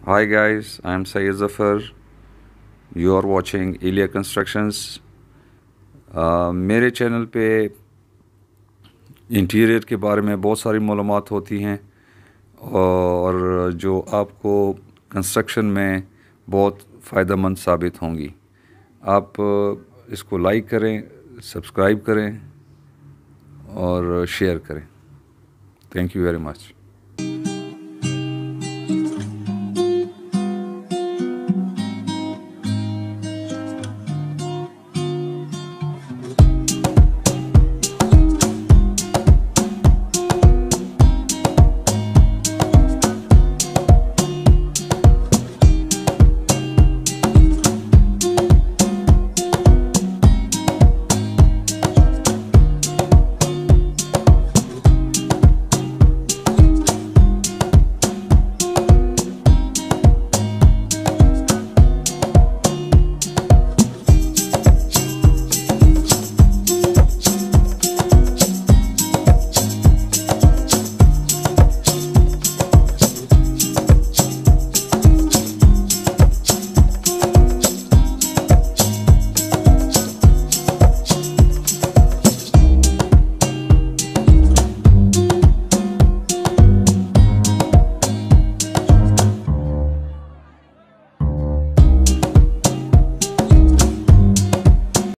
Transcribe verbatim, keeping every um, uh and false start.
Hi guys, I am Syed Zafar. You are watching Elia Constructions. uh, मेरे channel पे interior के बारे में बहुत सारी मालूमात होती हैं और जो आपको कंस्ट्रक्शन में बहुत फ़ायदेमंद साबित होंगी। आप इसको लाइक करें, सब्सक्राइब करें और शेयर करें। Thank you very much.